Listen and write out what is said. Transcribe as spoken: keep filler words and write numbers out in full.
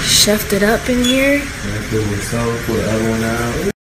Chefed it up in here. And put the soap, put the other one out.